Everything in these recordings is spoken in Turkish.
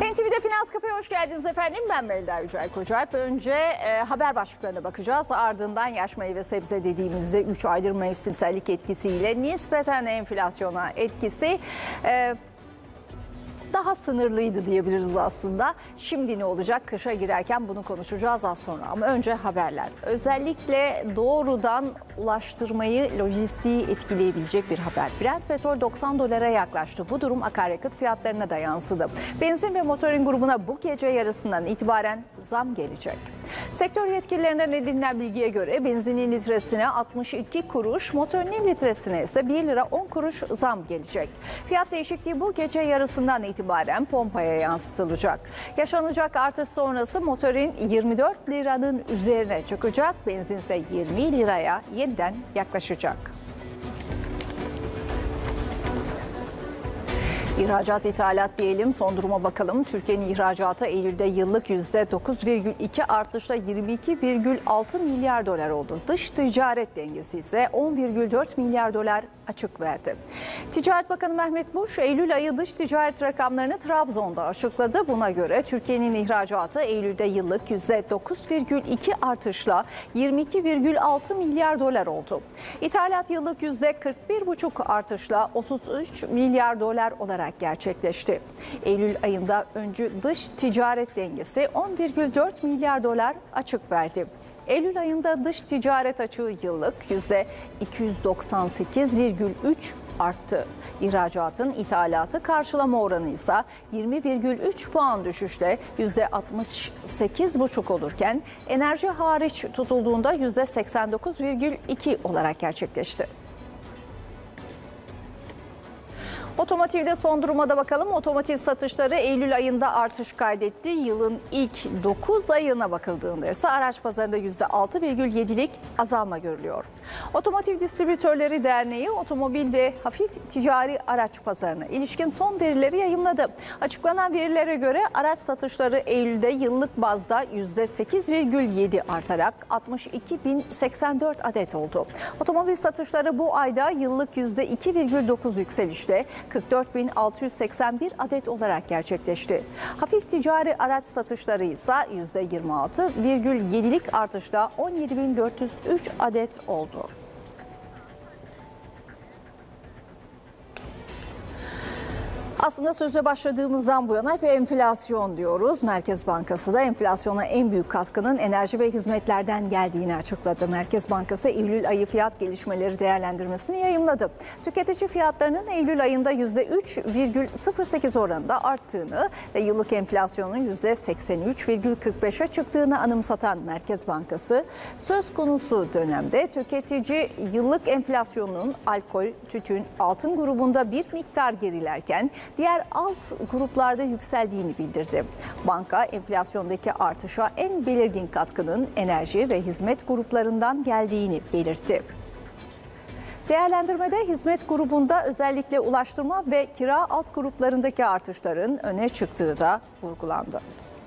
NTV'de Finans Kafe'ye hoş geldiniz efendim. Ben Melda Yücel Kocaerp. Önce haber başlıklarına bakacağız. Ardından yaş meyve sebze dediğimizde 3 aydır mevsimsellik etkisiyle nispeten enflasyona etkisi daha sınırlıydı diyebiliriz aslında. Şimdi ne olacak? Kışa girerken bunu konuşacağız az sonra. Ama önce haberler. Özellikle doğrudan ulaştırmayı, lojistiği etkileyebilecek bir haber. Brent petrol 90 dolara yaklaştı. Bu durum akaryakıt fiyatlarına da yansıdı. Benzin ve motorin grubuna bu gece yarısından itibaren zam gelecek. Sektör yetkililerinden edinilen bilgiye göre benzinin litresine 62 kuruş, motorinin litresine ise 1 lira 10 kuruş zam gelecek. Fiyat değişikliği bu gece yarısından itibaren pompaya yansıtılacak. Yaşanacak artış sonrası motorin 24 liranın üzerine çıkacak, benzin ise 20 liraya yeniden yaklaşacak. İhracat ithalat diyelim, son duruma bakalım. Türkiye'nin ihracatı Eylül'de yıllık %9,2 artışla 22,6 milyar dolar oldu. Dış ticaret dengesi ise 10,4 milyar dolar açık verdi. Ticaret Bakanı Mehmet Muş, Eylül ayı dış ticaret rakamlarını Trabzon'da açıkladı. Buna göre Türkiye'nin ihracatı Eylül'de yıllık %9,2 artışla 22,6 milyar dolar oldu. İthalat yıllık %41,5 artışla 33 milyar dolar olarak gerçekleşti. Eylül ayında öncü dış ticaret dengesi 10,4 milyar dolar açık verdi. Eylül ayında dış ticaret açığı yıllık %298,3 arttı. İhracatın ithalatı karşılama oranı ise 20,3 puan düşüşle %68,5 olurken enerji hariç tutulduğunda %89,2 olarak gerçekleşti. Otomotivde son duruma da bakalım. Otomotiv satışları Eylül ayında artış kaydetti. Yılın ilk 9 ayına bakıldığında ise araç pazarında %6,7'lik azalma görülüyor. Otomotiv Distribütörleri Derneği otomobil ve hafif ticari araç pazarına ilişkin son verileri yayımladı. Açıklanan verilere göre araç satışları Eylül'de yıllık bazda %8,7 artarak 62.084 adet oldu. Otomobil satışları bu ayda yıllık %2,9 yükselişle 44.681 adet olarak gerçekleşti. Hafif ticari araç satışları ise %26,7'lik artışla 17.403 adet oldu. Aslında söze başladığımızdan bu yana hep enflasyon diyoruz. Merkez Bankası da enflasyona en büyük katkının enerji ve hizmetlerden geldiğini açıkladı. Merkez Bankası Eylül ayı fiyat gelişmeleri değerlendirmesini yayımladı. Tüketici fiyatlarının Eylül ayında %3,08 oranında arttığını ve yıllık enflasyonun %83,45'e çıktığını anımsatan Merkez Bankası, söz konusu dönemde tüketici yıllık enflasyonun alkol, tütün, altın grubunda bir miktar gerilerken diğer alt gruplarda yükseldiğini bildirdi. Banka enflasyondaki artışa en belirgin katkının enerji ve hizmet gruplarından geldiğini belirtti. Değerlendirmede hizmet grubunda özellikle ulaştırma ve kira alt gruplarındaki artışların öne çıktığı da vurgulandı.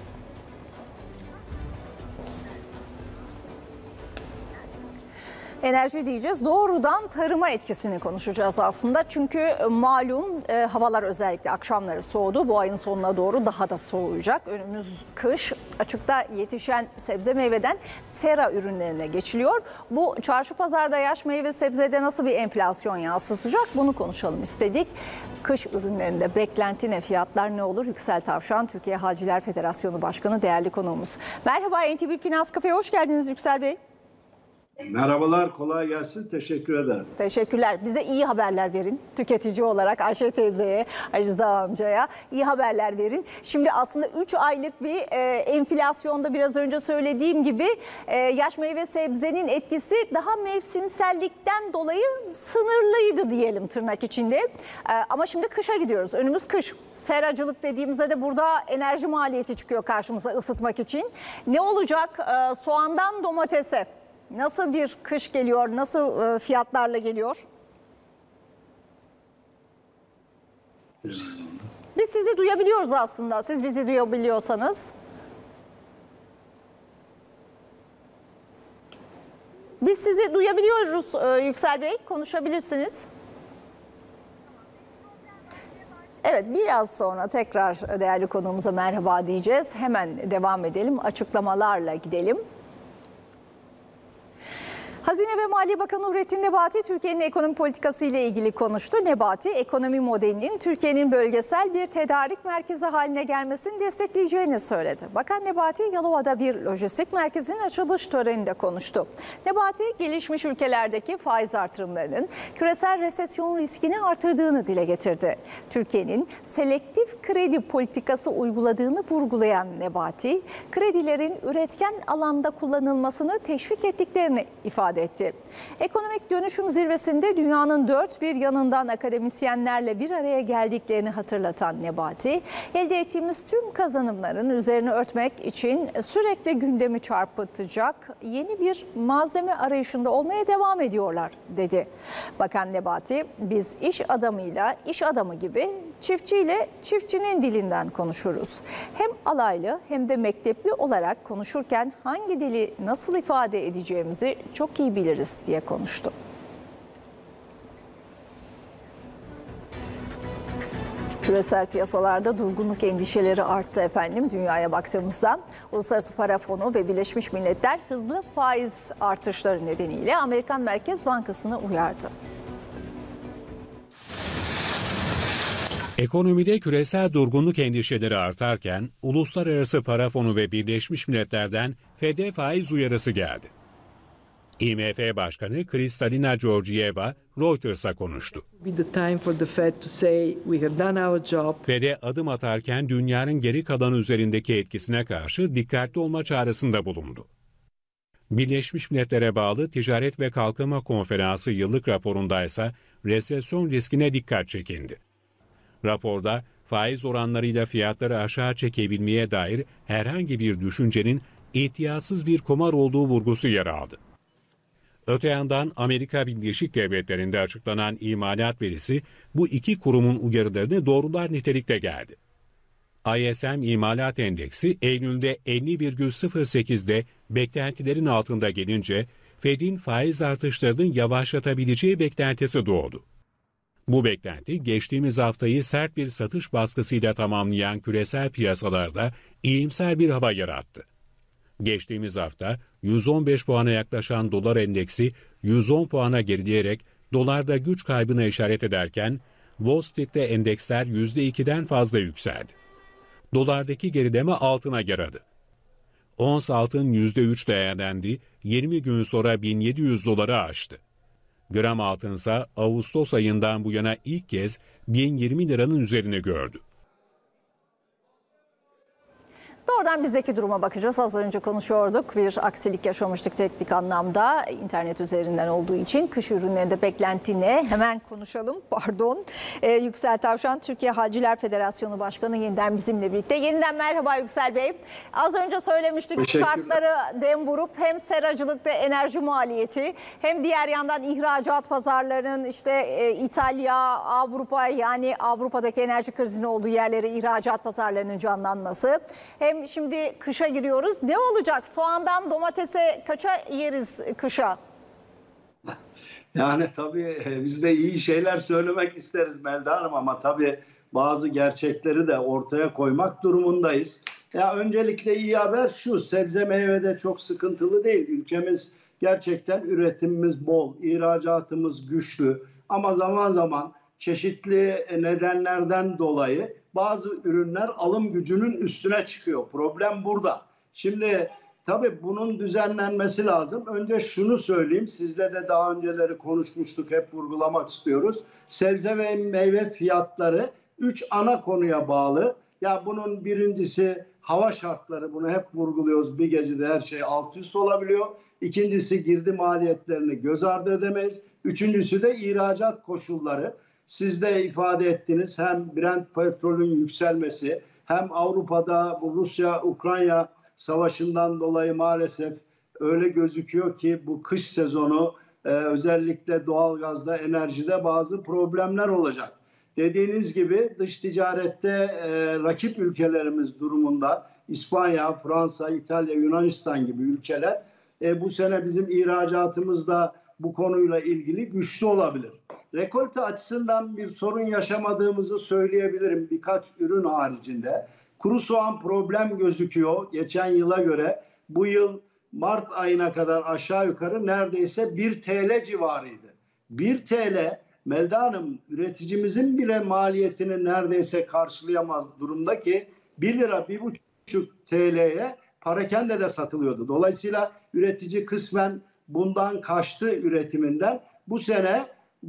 Enerji diyeceğiz. Doğrudan tarıma etkisini konuşacağız aslında. Çünkü malum havalar özellikle akşamları soğudu. Bu ayın sonuna doğru daha da soğuyacak. Önümüz kış. Açıkta yetişen sebze meyveden sera ürünlerine geçiliyor. Bu çarşı pazarda yaş meyve sebzede nasıl bir enflasyon yansıtacak? Bunu konuşalım istedik. Kış ürünlerinde beklenti ne? Fiyatlar ne olur? Yüksel Tavşan, Türkiye Halciler Federasyonu Başkanı, değerli konuğumuz. Merhaba, NTV Finans Kafe'ye hoş geldiniz Yüksel Bey. Merhabalar, kolay gelsin. Teşekkür ederim. Teşekkürler. Bize iyi haberler verin. Tüketici olarak Ayşe teyzeye, Ali Rıza amcaya iyi haberler verin. Şimdi aslında 3 aylık bir enflasyonda biraz önce söylediğim gibi yaş meyve sebzenin etkisi daha mevsimsellikten dolayı sınırlıydı diyelim tırnak içinde. Ama şimdi kışa gidiyoruz. Önümüz kış. Seracılık dediğimizde de burada enerji maliyeti çıkıyor karşımıza ısıtmak için. Ne olacak soğandan domatese? Nasıl bir kış geliyor? Nasıl fiyatlarla geliyor? Biz sizi duyabiliyoruz aslında. Siz bizi duyabiliyorsanız. Biz sizi duyabiliyoruz Yüksel Bey. Konuşabilirsiniz. Evet, biraz sonra tekrar değerli konuğumuza merhaba diyeceğiz. Hemen devam edelim, açıklamalarla gidelim. Hazine ve Maliye Bakanı Nurettin Nebati Türkiye'nin ekonomi politikası ile ilgili konuştu. Nebati, ekonomi modelinin Türkiye'nin bölgesel bir tedarik merkezi haline gelmesini destekleyeceğini söyledi. Bakan Nebati, Yalova'da bir lojistik merkezinin açılış töreninde konuştu. Nebati, gelişmiş ülkelerdeki faiz artırımlarının küresel resesyon riskini artırdığını dile getirdi. Türkiye'nin selektif kredi politikası uyguladığını vurgulayan Nebati, kredilerin üretken alanda kullanılmasını teşvik ettiklerini ifade etti. Ekonomik dönüşüm zirvesinde dünyanın dört bir yanından akademisyenlerle bir araya geldiklerini hatırlatan Nebati, elde ettiğimiz tüm kazanımların üzerine örtmek için sürekli gündemi çarpıtacak yeni bir malzeme arayışında olmaya devam ediyorlar, dedi. Bakan Nebati, biz iş adamıyla iş adamı gibi, çiftçiyle çiftçinin dilinden konuşuruz. Hem alaylı hem de mektepli olarak konuşurken hangi dili nasıl ifade edeceğimizi çok iyi biliriz diye konuştu. Küresel piyasalarda durgunluk endişeleri arttı efendim dünyaya baktığımızda. Uluslararası Para Fonu ve Birleşmiş Milletler hızlı faiz artışları nedeniyle Amerikan Merkez Bankası'nı uyardı. Ekonomide küresel durgunluk endişeleri artarken Uluslararası Para Fonu ve Birleşmiş Milletler'den Fed'e faiz uyarısı geldi. IMF Başkanı Kristalina Georgieva Reuters'a konuştu. Fed'e adım atarken dünyanın geri kalanı üzerindeki etkisine karşı dikkatli olma çağrısında bulundu. Birleşmiş Milletler'e bağlı Ticaret ve Kalkınma Konferansı yıllık raporunda ise resesyon riskine dikkat çekildi. Raporda faiz oranlarıyla fiyatları aşağı çekebilmeye dair herhangi bir düşüncenin ihtiyatsız bir kumar olduğu vurgusu yer aldı. Öte yandan Amerika Birleşik Devletleri'nde açıklanan imalat verisi bu iki kurumun uyarılarını doğrular nitelikte geldi. ISM İmalat Endeksi Eylül'de 50,08'de beklentilerin altında gelince Fed'in faiz artışlarının yavaşlatabileceği beklentisi doğdu. Bu beklenti geçtiğimiz haftayı sert bir satış baskısıyla tamamlayan küresel piyasalarda iyimser bir hava yarattı. Geçtiğimiz hafta 115 puana yaklaşan dolar endeksi 110 puana gerileyerek dolarda güç kaybına işaret ederken Wall Street'te endeksler %2'den fazla yükseldi. Dolardaki gerileme altına yaradı. Ons altın %3 değerlendi, 20 gün sonra 1700 doları aştı. Gram altınsa Ağustos ayından bu yana ilk kez 1020 liranın üzerine gördü. Doğrudan bizdeki duruma bakacağız. Az önce konuşuyorduk. Bir aksilik yaşamıştık teknik anlamda. İnternet üzerinden olduğu için kış ürünlerinde beklenti ne? Hemen konuşalım. Pardon. Yüksel Tavşan, Türkiye Halciler Federasyonu Başkanı yeniden bizimle birlikte. Yeniden merhaba Yüksel Bey. Az önce söylemiştik, şartları dem vurup hem seracılıkta enerji maliyeti hem diğer yandan ihracat pazarlarının işte İtalya, Avrupa, yani Avrupa'daki enerji krizinin olduğu yerlere ihracat pazarlarının canlanması. Hem şimdi kışa giriyoruz. Ne olacak? Soğandan domatese kaça yeriz kışa? Yani tabii biz de iyi şeyler söylemek isteriz Melda Hanım ama tabii bazı gerçekleri de ortaya koymak durumundayız. Ya öncelikle iyi haber şu: sebze meyvede çok sıkıntılı değil. Ülkemiz gerçekten üretimimiz bol, ihracatımız güçlü ama zaman zaman çeşitli nedenlerden dolayı bazı ürünler alım gücünün üstüne çıkıyor. Problem burada. Şimdi tabii bunun düzenlenmesi lazım. Önce şunu söyleyeyim. Sizle de daha önceleri konuşmuştuk. Hep vurgulamak istiyoruz. Sebze ve meyve fiyatları 3 ana konuya bağlı. Ya bunun birincisi hava şartları. Bunu hep vurguluyoruz. Bir gecede her şey alt üst olabiliyor. İkincisi girdi maliyetlerini göz ardı edemeyiz. Üçüncüsü de ihracat koşulları. Siz de ifade ettiniz, hem Brent petrolün yükselmesi hem Avrupa'da bu Rusya-Ukrayna savaşından dolayı maalesef öyle gözüküyor ki bu kış sezonu özellikle doğalgazda, enerjide bazı problemler olacak. Dediğiniz gibi dış ticarette rakip ülkelerimiz durumunda İspanya, Fransa, İtalya, Yunanistan gibi ülkeler bu sene bizim ihracatımız da bu konuyla ilgili güçlü olabilir. rekolte açısından bir sorun yaşamadığımızı söyleyebilirim birkaç ürün haricinde. Kuru soğan problem gözüküyor geçen yıla göre. Bu yıl Mart ayına kadar aşağı yukarı neredeyse 1 TL civarıydı. 1 TL Melda Hanım üreticimizin bile maliyetini neredeyse karşılayamaz durumda ki 1 lira 1,5 TL'ye parakende de satılıyordu. Dolayısıyla üretici kısmen bundan kaçtı üretiminden. Bu sene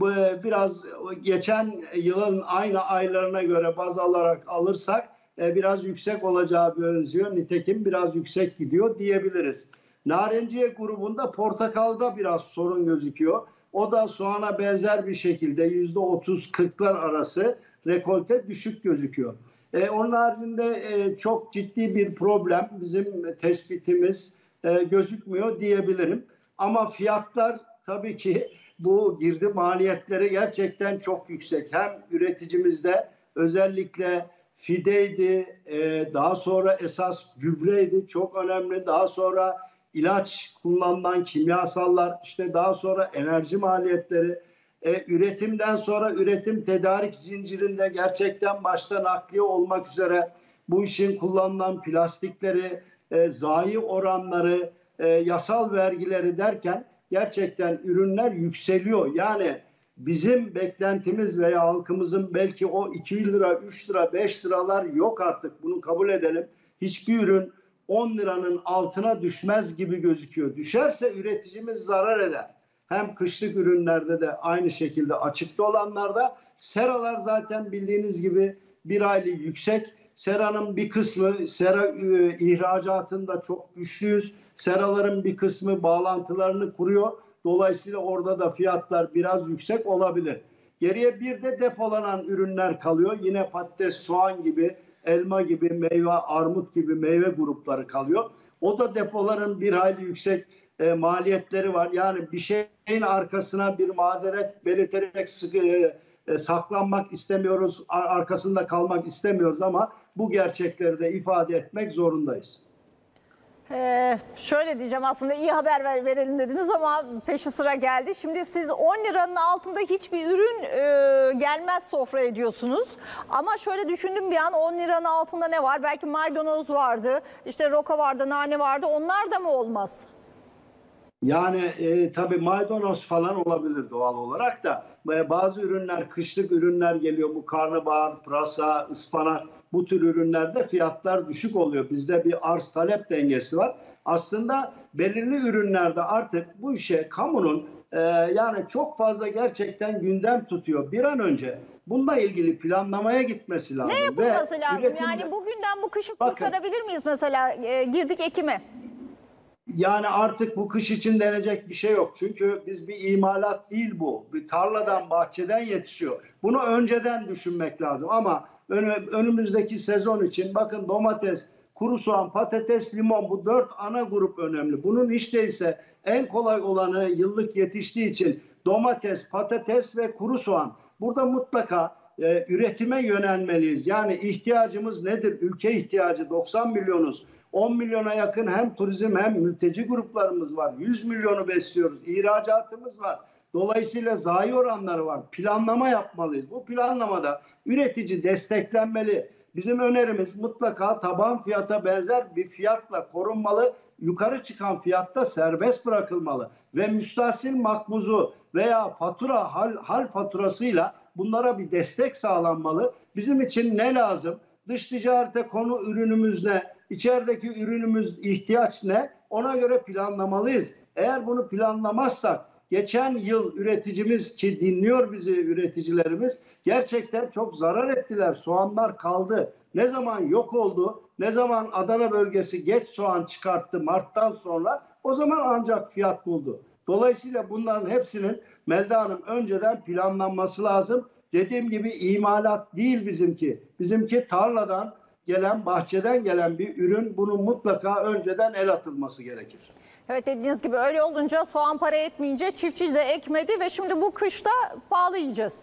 biraz geçen yılın aynı aylarına göre baz alarak alırsak biraz yüksek olacağı benziyor. Nitekim biraz yüksek gidiyor diyebiliriz. Narenciye grubunda portakalda biraz sorun gözüküyor. O da soğana benzer bir şekilde %30-40'lar arası rekolte düşük gözüküyor. Onun haricinde çok ciddi bir problem bizim tespitimiz gözükmüyor diyebilirim. Ama fiyatlar tabii ki bu girdi maliyetleri gerçekten çok yüksek. Hem üreticimizde özellikle fideydi, daha sonra esas gübreydi çok önemli. Daha sonra ilaç kullanılan kimyasallar, işte daha sonra enerji maliyetleri, üretimden sonra üretim tedarik zincirinde gerçekten başta nakliye olmak üzere bu işin kullanılan plastikleri, zayi oranları, yasal vergileri derken gerçekten ürünler yükseliyor. Yani bizim beklentimiz veya halkımızın belki o 2 lira, 3 lira, 5 liralar yok artık. Bunu kabul edelim. Hiçbir ürün 10 liranın altına düşmez gibi gözüküyor. Düşerse üreticimiz zarar eder. Hem kışlık ürünlerde de aynı şekilde açıkta olanlarda seralar zaten bildiğiniz gibi bir hayli yüksek. Seranın bir kısmı sera ihracatında çok güçlüyüz. Seraların bir kısmı bağlantılarını kuruyor. Dolayısıyla orada da fiyatlar biraz yüksek olabilir. Geriye bir de depolanan ürünler kalıyor. Yine patates, soğan gibi, elma gibi, meyve, armut gibi meyve grupları kalıyor. O da depoların bir hayli yüksek maliyetleri var. Yani bir şeyin arkasına bir mazeret belirterek saklanmak istemiyoruz, arkasında kalmak istemiyoruz ama bu gerçekleri de ifade etmek zorundayız. Şöyle diyeceğim, aslında iyi haber verelim dediniz ama peşi sıra geldi. Şimdi siz 10 liranın altında hiçbir ürün gelmez sofraya diyorsunuz. Ama şöyle düşündüm bir an, 10 liranın altında ne var? Belki maydanoz vardı, işte roka vardı, nane vardı, onlar da mı olmaz? Yani tabii maydanoz falan olabilir doğal olarak da. Bazı ürünler, kışlık ürünler geliyor. Bu karnabahar, pırasa, ıspanak, bu tür ürünlerde fiyatlar düşük oluyor. Bizde bir arz talep dengesi var. Aslında belirli ürünlerde artık bu işe kamunun yani çok fazla gerçekten gündem tutuyor. Bir an önce bununla ilgili planlamaya gitmesi lazım. Ne yapılması ve lazım? Yani bugünden bu kışı kurtarabilir miyiz mesela? Girdik Ekim'e. Yani artık bu kış için denecek bir şey yok. Çünkü biz bir imalat değil bu. Bir tarladan, bahçeden yetişiyor. Bunu önceden düşünmek lazım. Ama önümüzdeki sezon için bakın domates, kuru soğan, patates, limon, bu 4 ana grup önemli. Bunun hiç değilse en kolay olanı yıllık yetiştiği için domates, patates ve kuru soğan. Burada mutlaka üretime yönelmeliyiz. Yani ihtiyacımız nedir? Ülke ihtiyacı 90 milyonuz. 10 milyona yakın hem turizm hem mülteci gruplarımız var. 100 milyonu besliyoruz. İhracatımız var. Dolayısıyla zayi oranları var. Planlama yapmalıyız. Bu planlamada üretici desteklenmeli. Bizim önerimiz mutlaka taban fiyata benzer bir fiyatla korunmalı. Yukarı çıkan fiyatta serbest bırakılmalı. Ve müstahsil makbuzu veya fatura, hal faturasıyla bunlara bir destek sağlanmalı. Bizim için ne lazım? Dış ticarete konu ürünümüz ne? İçerideki ürünümüz ihtiyaç ne? Ona göre planlamalıyız. Eğer bunu planlamazsak geçen yıl üreticimiz ki dinliyor bizi üreticilerimiz gerçekten çok zarar ettiler. Soğanlar kaldı. Ne zaman yok oldu? Ne zaman Adana bölgesi geç soğan çıkarttı Mart'tan sonra o zaman ancak fiyat buldu. Dolayısıyla bunların hepsinin Melda Hanım önceden planlanması lazım. Dediğim gibi imalat değil bizimki. Bizimki tarladan gelen, bahçeden gelen bir ürün. Bunun mutlaka önceden el atılması gerekir. Evet, dediğiniz gibi öyle olunca soğan para etmeyince çiftçi de ekmedi ve şimdi bu kışta pahalı yiyeceğiz.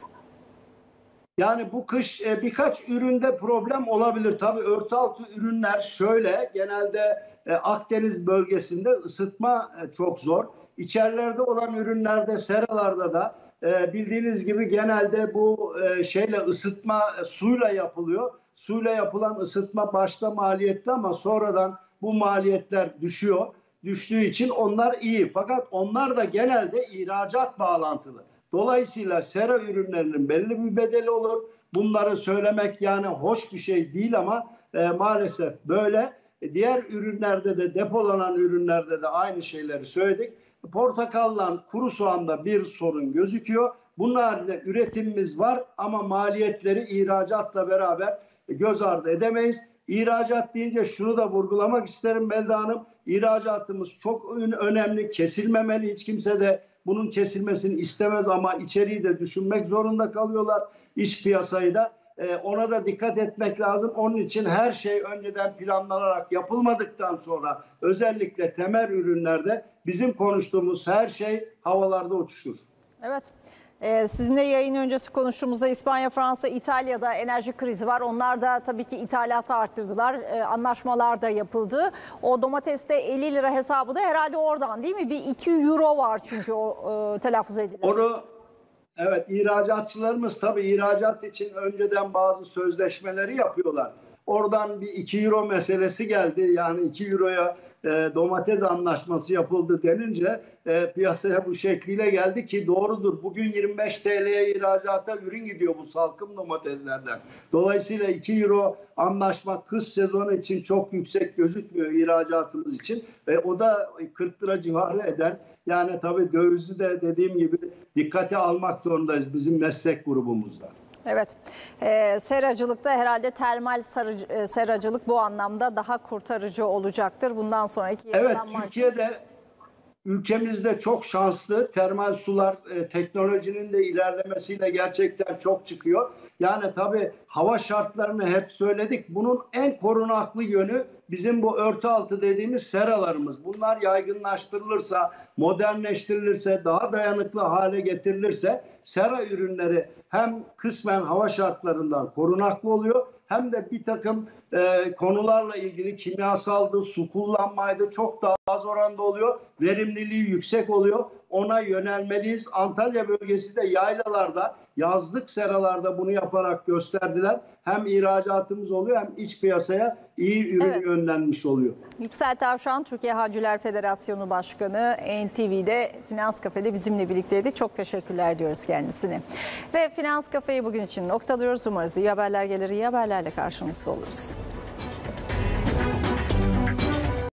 Yani bu kış birkaç üründe problem olabilir. Tabii örtü altı ürünler şöyle genelde Akdeniz bölgesinde ısıtma çok zor. İçerilerde olan ürünlerde, seralarda da bildiğiniz gibi genelde bu şeyle ısıtma suyla yapılıyor. Suyla yapılan ısıtma başta maliyetli ama sonradan bu maliyetler düşüyor. Düştüğü için onlar iyi. Fakat onlar da genelde ihracat bağlantılı. Dolayısıyla sera ürünlerinin belli bir bedeli olur. Bunları söylemek yani hoş bir şey değil ama maalesef böyle. Diğer ürünlerde de depolanan ürünlerde de aynı şeyleri söyledik. Portakalla kuru soğanda bir sorun gözüküyor. Bunun haricinde üretimimiz var ama maliyetleri ihracatla beraber göz ardı edemeyiz. İhracat deyince şunu da vurgulamak isterim Melda Hanım. İhracatımız çok önemli, kesilmemeli. Hiç kimse de bunun kesilmesini istemez ama içeriği de düşünmek zorunda kalıyorlar. İç piyasayı da. Ona da dikkat etmek lazım. Onun için her şey önceden planlanarak yapılmadıktan sonra özellikle temel ürünlerde bizim konuştuğumuz her şey havalarda uçuşur. Evet. Sizinle yayın öncesi konuştuğumuzda İspanya, Fransa, İtalya'da enerji krizi var. Onlar da tabii ki ithalatı arttırdılar. Anlaşmalar da yapıldı. O domateste 50 lira hesabı da herhalde oradan değil mi? Bir 2 euro var çünkü o telaffuz edilen. Evet, ihracatçılarımız tabii ihracat için önceden bazı sözleşmeleri yapıyorlar. Oradan bir 2 euro meselesi geldi. Yani 2 euroya domates anlaşması yapıldı denince piyasaya bu şekliyle geldi ki doğrudur. Bugün 25 TL'ye ihracata ürün gidiyor bu salkım domateslerden. Dolayısıyla 2 euro anlaşma kış sezonu için çok yüksek gözükmüyor ihracatımız için. O da 40 lira civarı eder. Yani tabii dövizi de dediğim gibi dikkate almak zorundayız bizim meslek grubumuzda. Evet, seracılıkta herhalde termal seracılık bu anlamda daha kurtarıcı olacaktır. Bundan sonraki yapılanma. Evet, Türkiye'de ülkemizde çok şanslı. Termal sular teknolojinin de ilerlemesiyle gerçekten çok çıkıyor. Yani tabii hava şartlarını hep söyledik. Bunun en korunaklı yönü bizim bu örtü altı dediğimiz seralarımız. Bunlar yaygınlaştırılırsa, modernleştirilirse, daha dayanıklı hale getirilirse sera ürünleri hem kısmen hava şartlarından korunaklı oluyor hem de bir takım konularla ilgili kimyasaldı, su kullanmaydı çok daha az oranda oluyor. Verimliliği yüksek oluyor. Ona yönelmeliyiz. Antalya bölgesi de yaylalarda, yazlık seralarda bunu yaparak gösterdiler. Hem ihracatımız oluyor hem iç piyasaya iyi ürün yönlenmiş oluyor. Yüksel Tavşan, Türkiye Havcılar Federasyonu Başkanı, NTV'de Finans Cafe'de bizimle birlikteydi. Çok teşekkürler diyoruz kendisine. Ve Finans Cafe'yi bugün için noktalıyoruz. Umarız iyi haberler gelir, iyi haberlerle karşınızda oluruz.